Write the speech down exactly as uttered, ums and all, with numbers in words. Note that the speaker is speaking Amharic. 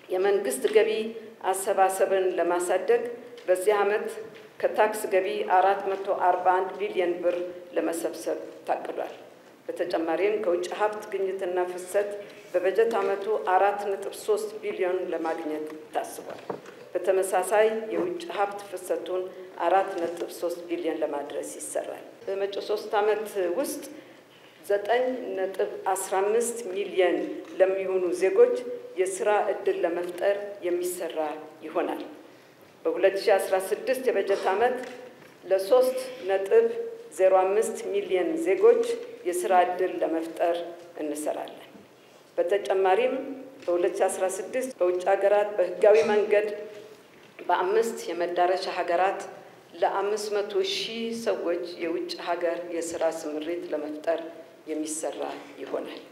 የመንግስት ገቢ አሰባሰብን ለማሳደግ በዚህ ዓመት ከታክስ ገቢ አራት መቶ አርባ አንድ ቢሊዮን ብር ለመሰብሰብ ታቅዷል። በተጨማሪም ከውጭ ሀብት ግኝትና ፍሰት በበጀት ዓመቱ አራት ነጥብ ሶስት ቢሊዮን ለማግኘት ታስቧል። በተመሳሳይ የውጭ ሀብት ፍሰቱን አራት ነጥብ ሶስት ቢሊዮን ለማድረስ ይሰራል። በመጪው ሶስት ዓመት ውስጥ ዘጠኝ ነጥብ አስራ አምስት ሚሊዮን ለሚሆኑ ዜጎች የሥራ ዕድል ለመፍጠር የሚሰራ ይሆናል። በሁለት ሺህ አስራ ስድስት የበጀት ዓመት ለሶስት ነጥብ ዜሮ አምስት ሚሊዮን ዜጎች የሥራ ዕድል ለመፍጠር እንሰራለን። በተጨማሪም በሁለት ሺህ አስራ ስድስት በውጭ ሀገራት በህጋዊ መንገድ በአምስት የመዳረሻ ሀገራት ለአምስት መቶ ሺህ ሰዎች የውጭ ሀገር የሥራ ስምሪት ለመፍጠር የሚሰራ ይሆናል።